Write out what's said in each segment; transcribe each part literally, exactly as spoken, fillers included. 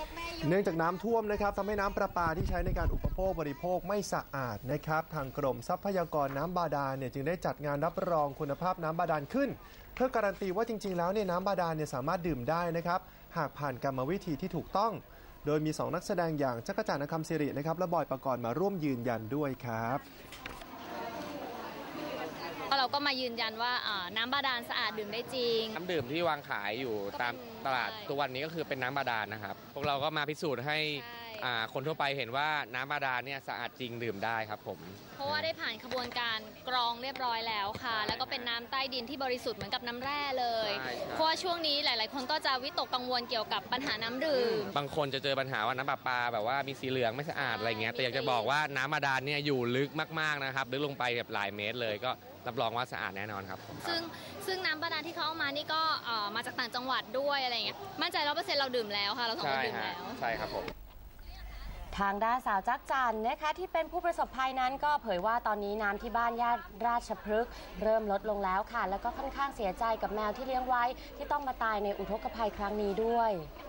เนื่องจากน้ำท่วมนะครับทำให้น้ำประปาที่ใช้ในการอุปโภคบริโภคไม่สะอาดนะครับทางกรมทรัพยากรน้ำบาดาลเนี่ยจึงได้จัดงานรับรองคุณภาพน้ำบาดาลขึ้นเพื่อการันตีว่าจริงๆแล้วเนี่ยน้ำบาดาลเนี่ยสามารถดื่มได้นะครับหากผ่านกรรมวิธีที่ถูกต้องโดยมีสองนักแสดงอย่างจักรจันทร์อคัมศิรินะครับและบอยปกรณ์มาร่วมยืนยันด้วยครับเราก็มายืนยันว่าน้ำบาดาลสะอาดดื่มได้จริงน้ำดื่มที่วางขายอยู่ตามตลาดตัววันนี้ก็คือเป็นน้ำบาดาลนะครับพวกเราก็มาพิสูจน์ให้คนทั่วไปเห็นว่าน้ำบาดาลเนี่ยสะอาดจริงดื่มได้ครับผมเพราะว่าได้ผ่านขบวนการกรองเรียบร้อยแล้วค่ะแล้วก็เป็นน้ำใต้ดินที่บริสุทธิ์เหมือนกับน้ำแร่เลยเพราะว่าช่วงนี้หลายๆคนก็จะวิตกกังวลเกี่ยวกับปัญหาน้ำดื่มบางคนจะเจอปัญหาว่าน้ำประปาแบบว่ามีสีเหลืองไม่สะอาดอะไรเงี้ยแต่อยากจะบอกว่าน้ำบาดาลเนี่ยอยู่ลึกมากๆนะครับลึกลงไปแบบหลายเมตรเลยก็รับรองว่าสะอาดแน่นอนครับซึ่งซึ่งน้ำบาดาลที่เขาเอามานี่ก็มาจากต่างจังหวัดด้วยอะไรเงี้ยมั่นใจร้อยเปอร์เซ็นต์เราดื่มแล้วค่ะเราสองคนดื่มแล้วใช่ครับผมทางด้านสาวจักจันนะคะที่เป็นผู้ประสบภัยนั้นก็เผยว่าตอนนี้น้ำที่บ้านญาติราชพฤกษ์เริ่มลดลงแล้วค่ะแล้วก็ค่อนข้างเสียใจกับแมวที่เลี้ยงไว้ที่ต้องมาตายในอุทกภัยครั้งนี้ด้วย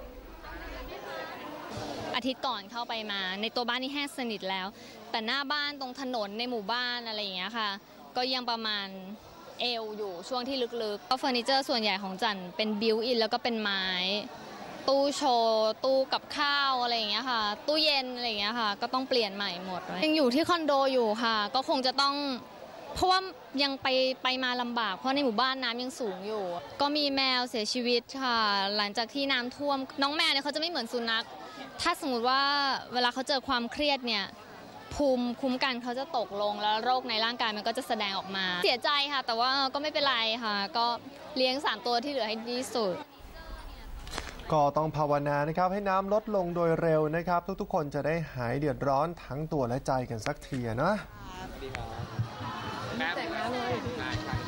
อาทิตย์ก่อนเข้าไปมาในตัวบ้านนี่แห้งสนิทแล้วแต่หน้าบ้านตรงถนนในหมู่บ้านอะไรอย่างเงี้ยค่ะก็ยังประมาณเอวอยู่ช่วงที่ลึกๆก็เฟอร์นิเจอร์ส่วนใหญ่ของจันเป็นบิวอินแล้วก็เป็นไม้ตู้โชว์ตู้กับข้าวอะไรอย่างเงี้ยค่ะตู้เย็นอะไรอย่างเงี้ยค่ะก็ต้องเปลี่ยนใหม่หมดยังอยู่ที่คอนโดอยู่ค่ะก็คงจะต้องเพราะว่ายังไปไปมาลำบากเพราะในหมู่บ้านน้ำยังสูงอยู่ก็มีแมวเสียชีวิตค่ะหลังจากที่น้ำท่วมน้องแมวเนี่ยเขาจะไม่เหมือนสุนัขถ้าสมมติว่าเวลาเขาเจอความเครียดเนี่ยภูมิคุ้มกันเขาจะตกลงแล้วโรคในร่างกายมันก็จะแสดงออกมาเสียใจค่ะแต่ว่าก็ไม่เป็นไรค่ะก็เลี้ยงสามตัวที่เหลือให้ดีสุดก็ต้องภาวนานะครับให้น้ำลดลงโดยเร็วนะครับทุกๆคนจะได้หายเดือดร้อนทั้งตัวและใจกันสักทีนะสวัสดีครับ